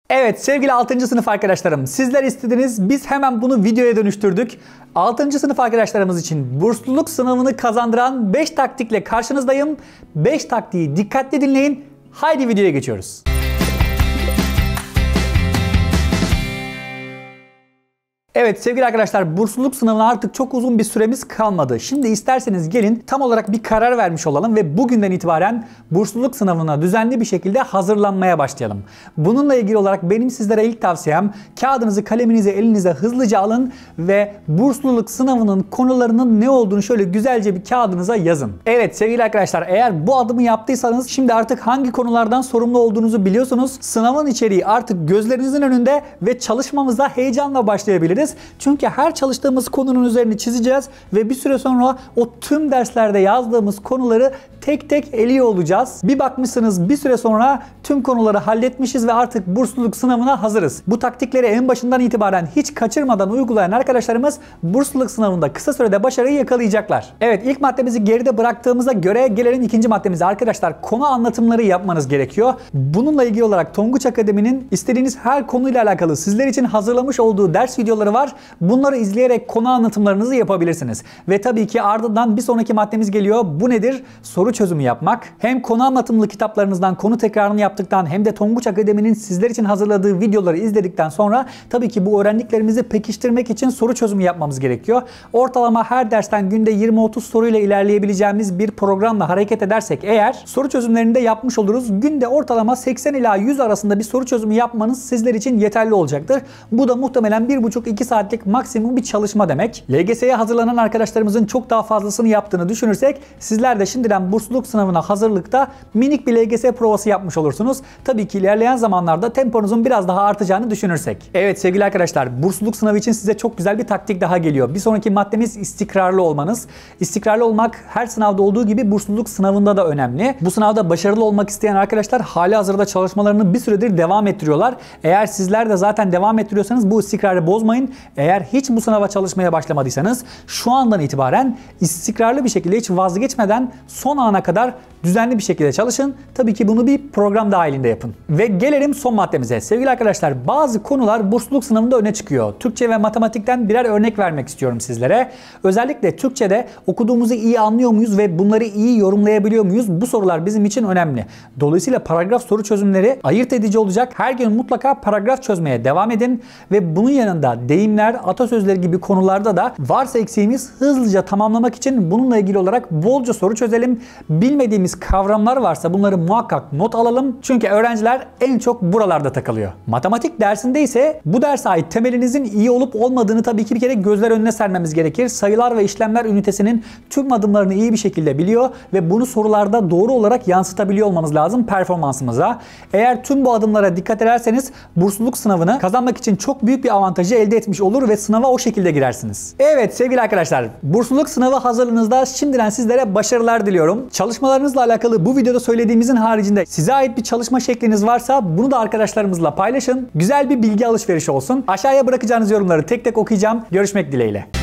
Evet sevgili 6. sınıf arkadaşlarım, sizler istediniz, biz hemen bunu videoya dönüştürdük. 6. sınıf arkadaşlarımız için bursluluk sınavını kazandıran 5 taktikle karşınızdayım. 5 taktiği dikkatli dinleyin. Haydi videoya geçiyoruz. Evet sevgili arkadaşlar, bursluluk sınavına artık çok uzun bir süremiz kalmadı. Şimdi isterseniz gelin tam olarak bir karar vermiş olalım ve bugünden itibaren bursluluk sınavına düzenli bir şekilde hazırlanmaya başlayalım. Bununla ilgili olarak benim sizlere ilk tavsiyem, kağıdınızı kaleminizi elinize hızlıca alın ve bursluluk sınavının konularının ne olduğunu şöyle güzelce bir kağıdınıza yazın. Evet sevgili arkadaşlar, eğer bu adımı yaptıysanız şimdi artık hangi konulardan sorumlu olduğunuzu biliyorsunuz. Sınavın içeriği artık gözlerinizin önünde ve çalışmamıza heyecanla başlayabiliriz. Çünkü her çalıştığımız konunun üzerine çizeceğiz ve bir süre sonra o tüm derslerde yazdığımız konuları tek tek eliyor olacağız. Bir bakmışsınız bir süre sonra tüm konuları halletmişiz ve artık bursluluk sınavına hazırız. Bu taktikleri en başından itibaren hiç kaçırmadan uygulayan arkadaşlarımız bursluluk sınavında kısa sürede başarıyı yakalayacaklar. Evet, ilk maddemizi geride bıraktığımıza göre gelelim ikinci maddemize. Arkadaşlar, konu anlatımları yapmanız gerekiyor. Bununla ilgili olarak Tonguç Akademi'nin istediğiniz her konuyla alakalı sizler için hazırlamış olduğu ders videoları var. Bunları izleyerek konu anlatımlarınızı yapabilirsiniz. Ve tabii ki ardından bir sonraki maddemiz geliyor. Bu nedir? Soru çözümü yapmak. Hem konu anlatımlı kitaplarınızdan konu tekrarını yaptıktan hem de Tonguç Akademi'nin sizler için hazırladığı videoları izledikten sonra tabii ki bu öğrendiklerimizi pekiştirmek için soru çözümü yapmamız gerekiyor. Ortalama her dersten günde 20-30 soruyla ilerleyebileceğimiz bir programla hareket edersek eğer soru çözümlerini de yapmış oluruz. Günde ortalama 80 ila 100 arasında bir soru çözümü yapmanız sizler için yeterli olacaktır. Bu da muhtemelen 1,5-2 saatlik maksimum bir çalışma demek. LGS'ye hazırlanan arkadaşlarımızın çok daha fazlasını yaptığını düşünürsek sizler de şimdiden bursluluk sınavına hazırlıkta minik bir LGS provası yapmış olursunuz. Tabii ki ilerleyen zamanlarda temponuzun biraz daha artacağını düşünürsek. Evet sevgili arkadaşlar, bursluluk sınavı için size çok güzel bir taktik daha geliyor. Bir sonraki maddemiz istikrarlı olmanız. İstikrarlı olmak her sınavda olduğu gibi bursluluk sınavında da önemli. Bu sınavda başarılı olmak isteyen arkadaşlar halihazırda çalışmalarını bir süredir devam ettiriyorlar. Eğer sizler de zaten devam ettiriyorsanız bu istikrarı bozmayın. Eğer hiç bu sınava çalışmaya başlamadıysanız şu andan itibaren istikrarlı bir şekilde hiç vazgeçmeden son ana kadar düzenli bir şekilde çalışın. Tabii ki bunu bir program dahilinde yapın. Ve gelelim son maddemize. Sevgili arkadaşlar, bazı konular bursluluk sınavında öne çıkıyor. Türkçe ve matematikten birer örnek vermek istiyorum sizlere. Özellikle Türkçe'de okuduğumuzu iyi anlıyor muyuz ve bunları iyi yorumlayabiliyor muyuz? Bu sorular bizim için önemli. Dolayısıyla paragraf soru çözümleri ayırt edici olacak. Her gün mutlaka paragraf çözmeye devam edin ve bunun yanında deyimler, atasözleri gibi konularda da varsa eksiğimiz hızlıca tamamlamak için bununla ilgili olarak bolca soru çözelim. Bilmediğimiz kavramlar varsa bunları muhakkak not alalım. Çünkü öğrenciler en çok buralarda takılıyor. Matematik dersinde ise bu derse ait temelinizin iyi olup olmadığını tabii ki bir kere gözler önüne sermemiz gerekir. Sayılar ve işlemler ünitesinin tüm adımlarını iyi bir şekilde biliyor ve bunu sorularda doğru olarak yansıtabiliyor olmamız lazım performansımıza. Eğer tüm bu adımlara dikkat ederseniz bursluluk sınavını kazanmak için çok büyük bir avantajı elde etmiş olur ve sınava o şekilde girersiniz. Evet sevgili arkadaşlar, bursluluk sınavı hazırlığınızda şimdiden sizlere başarılar diliyorum. Çalışmalarınızla alakalı bu videoda söylediğimizin haricinde size ait bir çalışma şekliniz varsa bunu da arkadaşlarımızla paylaşın. Güzel bir bilgi alışverişi olsun. Aşağıya bırakacağınız yorumları tek tek okuyacağım. Görüşmek dileğiyle.